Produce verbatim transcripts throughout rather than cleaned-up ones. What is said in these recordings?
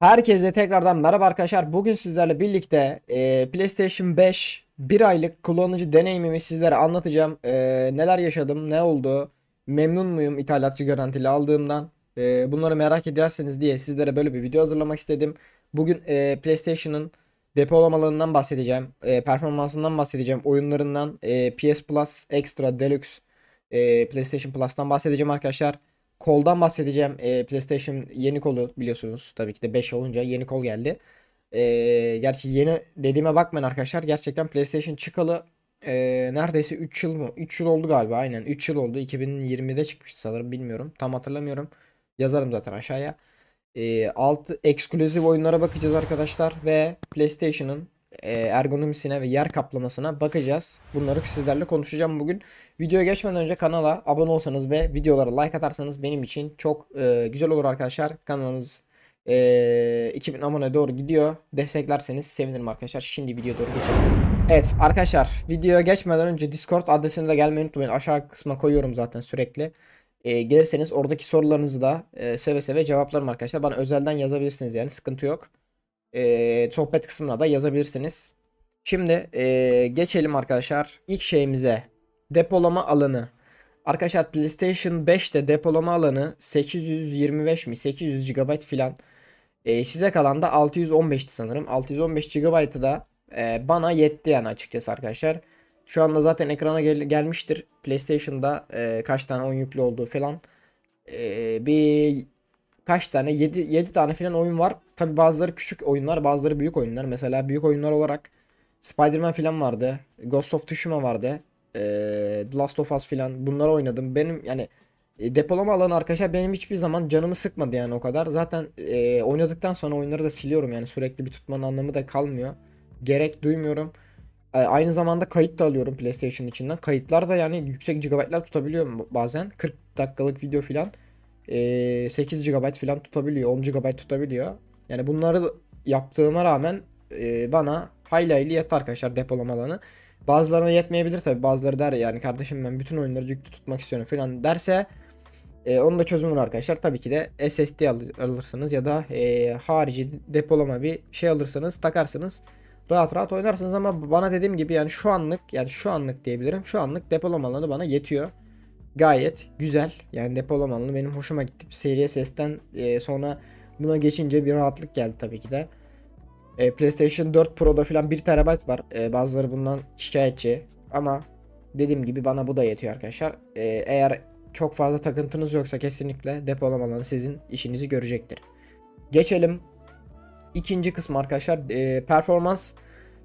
Herkese tekrardan merhaba arkadaşlar. Bugün sizlerle birlikte e, PlayStation beş bir aylık kullanıcı deneyimimi sizlere anlatacağım. E, neler yaşadım, ne oldu, memnun muyum ithalatçı garantili aldığımdan. E, bunları merak ederseniz diye sizlere böyle bir video hazırlamak istedim. Bugün e, PlayStation'ın depolamalarından bahsedeceğim, e, performansından bahsedeceğim, oyunlarından, e, P S Plus Extra Deluxe, e, PlayStation Plus'tan bahsedeceğim arkadaşlar. Koldan bahsedeceğim. Ee, PlayStation yeni kolu biliyorsunuz. Tabii ki de beş olunca yeni kol geldi. Ee, gerçi yeni dediğime bakmayın arkadaşlar. Gerçekten PlayStation çıkalı ee, neredeyse üç yıl mı? üç yıl oldu galiba. Aynen üç yıl oldu. iki bin yirmide çıkmıştı sanırım. Bilmiyorum. Tam hatırlamıyorum. Yazarım zaten aşağıya. Ee, altı ekskluzif oyunlara bakacağız arkadaşlar. Ve PlayStation'ın e, ergonomisine ve yer kaplamasına bakacağız. Bunları sizlerle konuşacağım bugün. Videoya geçmeden önce kanala abone olsanız ve videolara like atarsanız benim için çok e, güzel olur arkadaşlar. Kanalımız e, iki bin abone doğru gidiyor. Desteklerseniz sevinirim arkadaşlar. Şimdi videoya doğru geçelim. Evet arkadaşlar, videoya geçmeden önce Discord adresine de gelmeyi unutmayın. Aşağı kısma koyuyorum zaten sürekli. E, gelirseniz oradaki sorularınızı da e, seve seve cevaplarım arkadaşlar. Bana özelden yazabilirsiniz, yani sıkıntı yok. E, sohbet kısmına da yazabilirsiniz. Şimdi e, geçelim arkadaşlar ilk şeyimize. Depolama alanı. Arkadaşlar PlayStation beşte depolama alanı sekiz yüz yirmi beş mi sekiz yüz gigabayt filan. E, size kalan da altı yüz on beşti sanırım. altı yüz on beş gigabaytı da e, bana yetti yani açıkçası arkadaşlar. Şu anda zaten ekrana gel gelmiştir. PlayStation'da e, kaç tane oyun yüklü olduğu falan. E, bir kaç tane yedi yedi tane falan oyun var. Tabi bazıları küçük oyunlar, bazıları büyük oyunlar. Mesela büyük oyunlar olarak Spider-Man falan vardı. Ghost of Tsushima vardı. E, The Last of Us falan, bunları oynadım. Benim yani e, depolama alanı arkadaşlar benim hiçbir zaman canımı sıkmadı yani o kadar. Zaten e, oynadıktan sonra oyunları da siliyorum, yani sürekli bir tutmanın anlamı da kalmıyor. Gerek duymuyorum. E, Aynı zamanda kayıt da alıyorum PlayStation içinden. Kayıtlar da yani yüksek gigabaytlar tutabiliyor bazen. kırk dakikalık video filan e, sekiz gigabayt filan tutabiliyor. on gigabayt tutabiliyor. Yani bunları yaptığıma rağmen e, bana hayli hayli yetti arkadaşlar depolama alanı. Bazılarına yetmeyebilir tabi. Bazıları der yani kardeşim ben bütün oyunları yüklü tutmak istiyorum filan derse e, onun da çözümü var arkadaşlar. Tabii ki de S S D al alırsınız ya da e, harici depolama bir şey alırsanız takarsınız. Rahat rahat oynarsınız ama bana dediğim gibi yani şu anlık, yani şu anlık diyebilirim. Şu anlık depolama alanı bana yetiyor. Gayet güzel. Yani depolama alanı benim hoşuma gitti. Series S'ten e, sonra buna geçince bir rahatlık geldi tabii ki de. E, PlayStation dört Pro'da falan bir terabayt var. E, bazıları bundan şikayetçi. Ama dediğim gibi bana bu da yetiyor arkadaşlar. E, eğer çok fazla takıntınız yoksa kesinlikle depolama alanı sizin işinizi görecektir. Geçelim ikinci kısmı arkadaşlar. E, performans.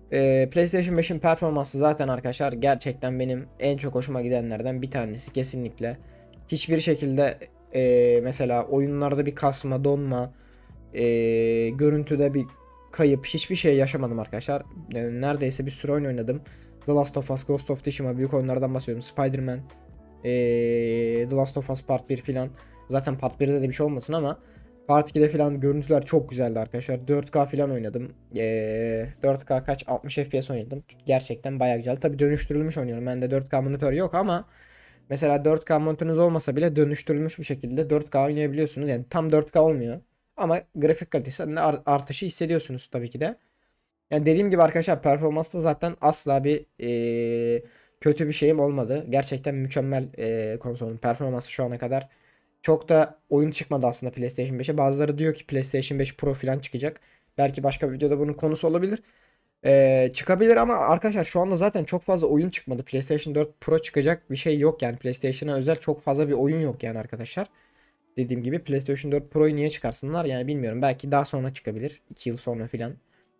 E, PlayStation beşin performansı zaten arkadaşlar gerçekten benim en çok hoşuma gidenlerden bir tanesi kesinlikle. Hiçbir şekilde e, mesela oyunlarda bir kasma, donma, e, görüntüde bir kayıp, hiçbir şey yaşamadım arkadaşlar. Yani neredeyse bir sürü oyun oynadım. The Last of Us, Ghost of Tsushima, büyük oyunlardan bahsediyorum. Spider-Man, e, The Last of Us Part bir filan. Zaten Part birde de bir şey olmasın ama Part ikide filan görüntüler çok güzeldi arkadaşlar. dört K filan oynadım. Ee, dört K kaç? altmış F P S oynadım. Gerçekten bayağı güzel. Tabi dönüştürülmüş oynuyorum. Bende dört K monitör yok ama mesela dört K monitörünüz olmasa bile dönüştürülmüş bir şekilde dört K oynayabiliyorsunuz. Yani tam dört K olmuyor. Ama grafik kalitesinde artışı hissediyorsunuz tabii ki de. Yani dediğim gibi arkadaşlar performansta zaten asla bir ee, kötü bir şeyim olmadı. Gerçekten mükemmel ee, konsolun performansı şu ana kadar. Çok da oyun çıkmadı aslında PlayStation beşe. Bazıları diyor ki PlayStation beş Pro falan çıkacak. Belki başka bir videoda bunun konusu olabilir. Ee, çıkabilir ama arkadaşlar şu anda zaten çok fazla oyun çıkmadı. PlayStation dört Pro çıkacak bir şey yok yani. PlayStation'a özel çok fazla bir oyun yok yani arkadaşlar. Dediğim gibi PlayStation dört Pro'yu niye çıkarsınlar yani bilmiyorum. Belki daha sonra çıkabilir. iki yıl sonra filan.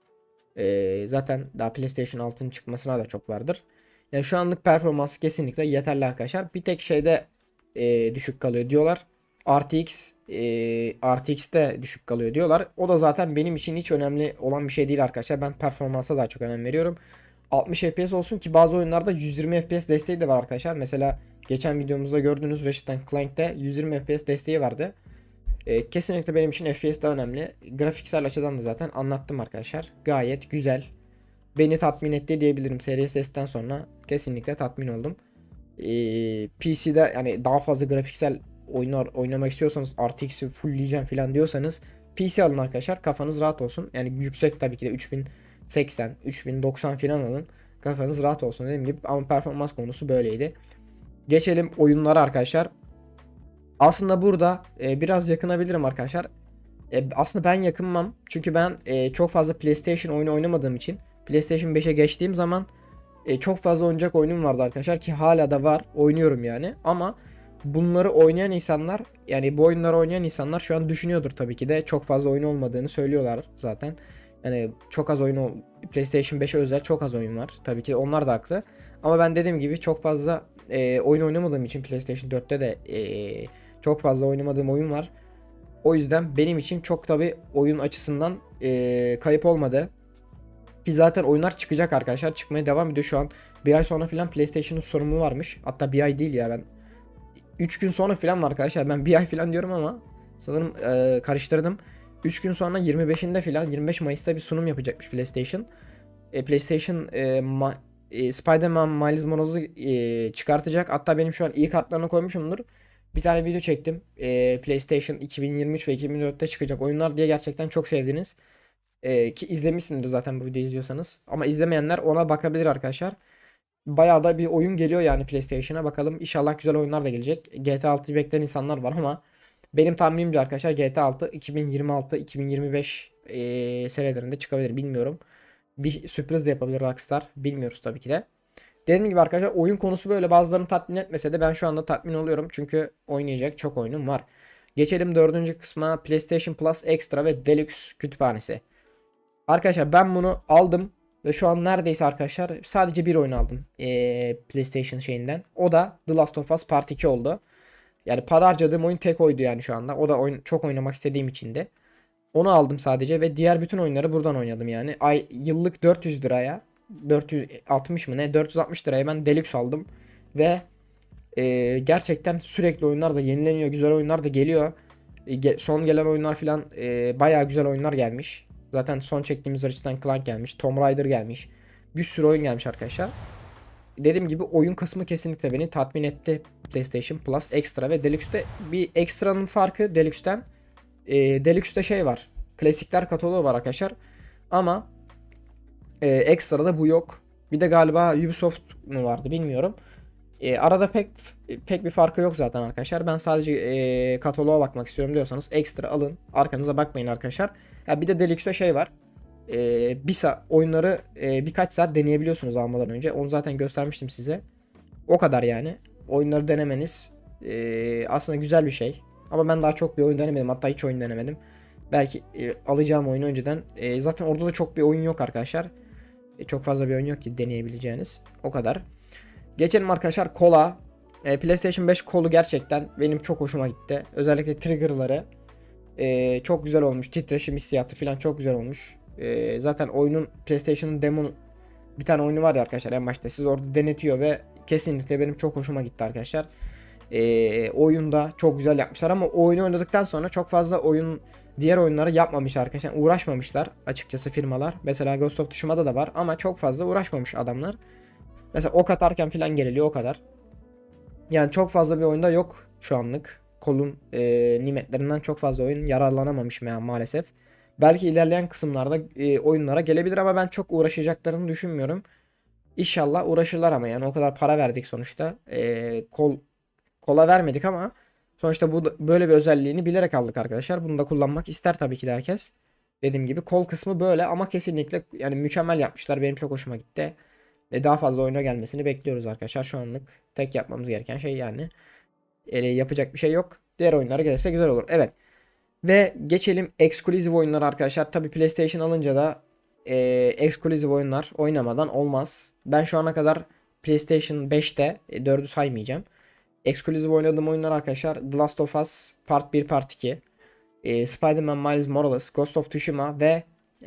Ee, zaten daha PlayStation altının çıkmasına da çok vardır. Yani şu anlık performansı kesinlikle yeterli arkadaşlar. Bir tek şeyde e, düşük kalıyor diyorlar. R T X e, R T X'te düşük kalıyor diyorlar. O da zaten benim için hiç önemli olan bir şey değil arkadaşlar. Ben performansa daha çok önem veriyorum. altmış F P S olsun ki bazı oyunlarda yüz yirmi F P S desteği de var arkadaşlar. Mesela geçen videomuzda gördüğünüz Ratchet and Clank'te yüz yirmi F P S desteği vardı. E, kesinlikle benim için F P S daha önemli. Grafiksel açıdan da zaten anlattım arkadaşlar. Gayet güzel. Beni tatmin etti diyebilirim. Series S'ten sonra kesinlikle tatmin oldum. Ee, P C'de yani daha fazla grafiksel oyunlar oynamak istiyorsanız R T X'i fullleyeceğim falan diyorsanız P C alın arkadaşlar. Kafanız rahat olsun. Yani yüksek tabii ki de üç bin seksen, üç bin doksan falan alın. Kafanız rahat olsun dediğim gibi, ama performans konusu böyleydi. Geçelim oyunlara arkadaşlar. Aslında burada e, biraz yakınabilirim arkadaşlar. E, aslında ben yakınmam. Çünkü ben e, çok fazla PlayStation oyunu oynamadığım için PlayStation beşe geçtiğim zaman e, çok fazla oyuncak oyunum vardı arkadaşlar, ki hala da var. Oynuyorum yani. Ama bunları oynayan insanlar, yani bu oyunları oynayan insanlar şu an düşünüyordur tabii ki de, çok fazla oyun olmadığını söylüyorlar zaten. Yani çok az oyun, PlayStation beşe özel çok az oyun var. Tabii ki onlar da haklı. Ama ben dediğim gibi çok fazla e, oyun oynamadığım için PlayStation dörtte de e, çok fazla oynamadığım oyun var. O yüzden benim için çok tabi oyun açısından e, kayıp olmadı. Ki zaten oyunlar çıkacak arkadaşlar. Çıkmaya devam ediyor şu an. Bir ay sonra filan PlayStation'ın sorumlu varmış. Hatta bir ay değil ya, ben üç gün sonra filan var arkadaşlar. Ben bir ay filan diyorum ama sanırım e, karıştırdım. üç gün sonra yirmi beşinde filan, yirmi beş Mayıs'ta bir sunum yapacakmış PlayStation. E, PlayStation e, ma, e, Spider-Man Miles Morales'ı e, çıkartacak. Hatta benim şu an iyi kartlarına koymuşumdur. Bir tane video çektim. E, PlayStation iki bin yirmi üç ve iki bin dörtte çıkacak oyunlar diye, gerçekten çok sevdiniz. E, ki izlemişsinizdir zaten bu videoyu izliyorsanız. Ama izlemeyenler ona bakabilir arkadaşlar. Bayağı da bir oyun geliyor yani PlayStation'a. Bakalım, inşallah güzel oyunlar da gelecek. G T A altıyı bekleyen insanlar var ama benim tahminimce arkadaşlar G T A altı iki bin yirmi altı iki bin yirmi beş e, senelerinde çıkabilir, bilmiyorum. Bir sürpriz de yapabilir Rockstar. Bilmiyoruz tabii ki de. Dediğim gibi arkadaşlar, oyun konusu böyle, bazılarını tatmin etmese de ben şu anda tatmin oluyorum. Çünkü oynayacak çok oyunum var. Geçelim dördüncü kısma, PlayStation Plus Extra ve Deluxe kütüphanesi. Arkadaşlar ben bunu aldım ve şu an neredeyse arkadaşlar sadece bir oyun aldım ee, PlayStation şeyinden. O da The Last of Us Part iki oldu. Yani para harcadığım oyun tek oydu yani şu anda. O da oyun, çok oynamak istediğim için de. Onu aldım sadece ve diğer bütün oyunları buradan oynadım yani. Ay, yıllık dört yüz liraya, dört yüz altmış mı ne, dört yüz altmış liraya ben Deluxe aldım. Ve e, gerçekten sürekli oyunlar da yenileniyor. Güzel oyunlar da geliyor. E, ge- son gelen oyunlar filan e, bayağı güzel oyunlar gelmiş. Zaten son çektiğimiz Ratchet and Clank gelmiş. Tomb Raider gelmiş. Bir sürü oyun gelmiş arkadaşlar. Dediğim gibi oyun kısmı kesinlikle beni tatmin etti. PlayStation Plus Extra ve Deluxe'de bir ekstranın farkı Deluxe'den. E, Deluxe'de şey var. Klasikler kataloğu var arkadaşlar. Ama e, Extra'da bu yok. Bir de galiba Ubisoft mu vardı bilmiyorum. E, arada pek pek bir farkı yok zaten arkadaşlar. Ben sadece e, kataloğa bakmak istiyorum diyorsanız Extra alın. Arkanıza bakmayın arkadaşlar. Ya bir de Deluxe'de şey var. E, bir saat oyunları e, birkaç saat deneyebiliyorsunuz almadan önce. Onu zaten göstermiştim size. O kadar yani. Oyunları denemeniz e, aslında güzel bir şey. Ama ben daha çok bir oyun denemedim. Hatta hiç oyun denemedim. Belki e, alacağım oyunu önceden. E, zaten orada da çok bir oyun yok arkadaşlar. E, çok fazla bir oyun yok ki deneyebileceğiniz. O kadar. Geçelim arkadaşlar kola. E, PlayStation beş kolu gerçekten benim çok hoşuma gitti. Özellikle triggerları e, çok güzel olmuş. Titreşim hissiyatı falan çok güzel olmuş. E, zaten oyunun, PlayStation'ın demo bir tane oyunu var ya arkadaşlar, en başta siz orada denetiyor ve kesinlikle benim çok hoşuma gitti arkadaşlar. E, oyunda çok güzel yapmışlar ama o oyunu oynadıktan sonra çok fazla oyun, diğer oyunları yapmamış arkadaşlar. Uğraşmamışlar açıkçası firmalar. Mesela Ghost of Tsushima'da da var ama çok fazla uğraşmamış adamlar. Mesela ok atarken falan geriliyor, o kadar. Yani çok fazla bir oyunda yok şu anlık. Kolun e, nimetlerinden çok fazla oyun yararlanamamış ma- maalesef. Belki ilerleyen kısımlarda e, oyunlara gelebilir ama ben çok uğraşacaklarını düşünmüyorum. İnşallah uğraşırlar ama yani o kadar para verdik sonuçta. E, kol kola vermedik ama sonuçta bu böyle bir özelliğini bilerek aldık arkadaşlar. Bunu da kullanmak ister tabii ki de herkes. Dediğim gibi kol kısmı böyle ama kesinlikle yani mükemmel yapmışlar. Benim çok hoşuma gitti. Ve daha fazla oyuna gelmesini bekliyoruz arkadaşlar. Şu anlık tek yapmamız gereken şey yani. E, yapacak bir şey yok. Diğer oyunlara gelirse güzel olur. Evet. Ve geçelim exclusive oyunlar arkadaşlar. Tabi PlayStation alınca da e, exclusive oyunlar oynamadan olmaz. Ben şu ana kadar PlayStation beşte e, dördü saymayacağım. Exclusive oynadığım oyunlar arkadaşlar The Last of Us Part bir Part iki, e, Spider-Man Miles Morales, Ghost of Tsushima ve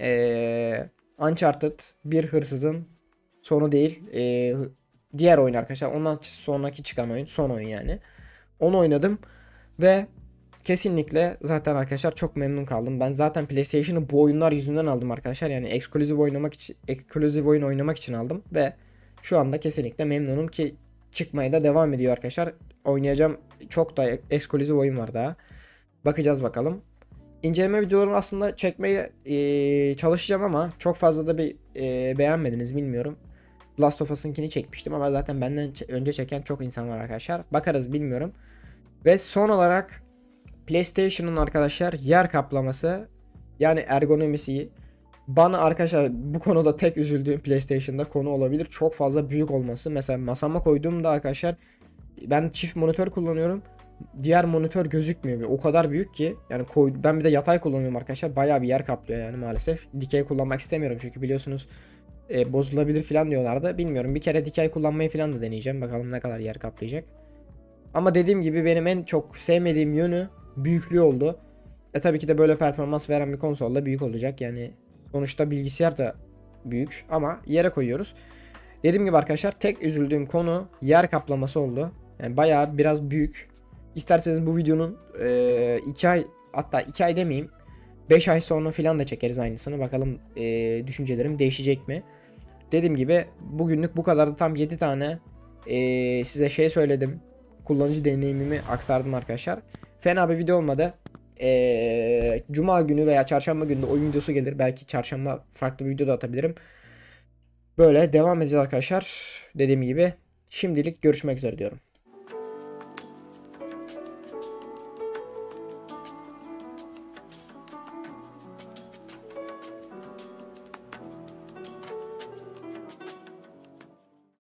e, Uncharted Bir Hırsızın Sonu değil. E, diğer oyun arkadaşlar. Ondan sonraki çıkan oyun. Son oyun yani. Onu oynadım ve kesinlikle zaten arkadaşlar çok memnun kaldım. Ben zaten PlayStation'ı bu oyunlar yüzünden aldım arkadaşlar. Yani eksklusif oynamak için, eksklusif oyun oynamak için aldım ve şu anda kesinlikle memnunum ki çıkmaya da devam ediyor arkadaşlar. Oynayacağım çok da eksklusif oyun var daha. Bakacağız bakalım. İnceleme videolarını aslında çekmeye e, çalışacağım ama çok fazla da bir e, beğenmediniz bilmiyorum. Last of Us'ınkini çekmiştim ama zaten benden önce çeken çok insan var arkadaşlar. Bakarız bilmiyorum. Ve son olarak PlayStation'ın arkadaşlar yer kaplaması, yani ergonomisi. Bana arkadaşlar bu konuda tek üzüldüğüm PlayStation'da konu olabilir. Çok fazla büyük olması. Mesela masama koyduğumda arkadaşlar, ben çift monitör kullanıyorum. Diğer monitör gözükmüyor. O kadar büyük ki. Yani koy, ben bir de yatay kullanıyorum arkadaşlar. Bayağı bir yer kaplıyor yani maalesef. Dikey kullanmak istemiyorum çünkü biliyorsunuz e, bozulabilir falan diyorlardı. Bilmiyorum, bir kere dikey kullanmayı falan da deneyeceğim. Bakalım ne kadar yer kaplayacak. Ama dediğim gibi benim en çok sevmediğim yönü büyüklüğü oldu. E tabii ki de böyle performans veren bir konsolda büyük olacak. Yani sonuçta bilgisayar da büyük ama yere koyuyoruz. Dediğim gibi arkadaşlar, tek üzüldüğüm konu yer kaplaması oldu. Yani bayağı biraz büyük. İsterseniz bu videonun iki ay, hatta iki ay demeyeyim, beş ay sonra falan da çekeriz aynısını. Bakalım e, düşüncelerim değişecek mi? Dediğim gibi bugünlük bu kadardı. Tam yedi tane e, size şey söyledim. Kullanıcı deneyimimi aktardım arkadaşlar. Fena bir video olmadı. E, Cuma günü veya çarşamba günü de oyun videosu gelir. Belki çarşamba farklı bir video da atabilirim. Böyle devam edeceğiz arkadaşlar. Dediğim gibi şimdilik görüşmek üzere diyorum.